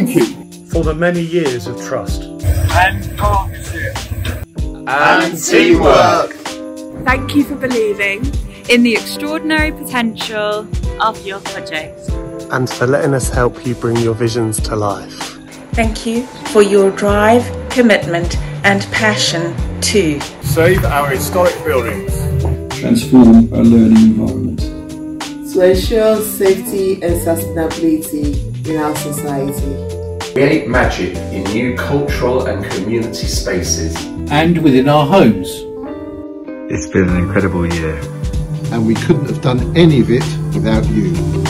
Thank you for the many years of trust and partnership and teamwork. Thank you for believing in the extraordinary potential of your project and for letting us help you bring your visions to life. Thank you for your drive, commitment and passion to save our historic buildings, transform our learning environment, to ensure safety and sustainability in our society, create magic in new cultural and community spaces, and within our homes. It's been an incredible year, and we couldn't have done any of it without you.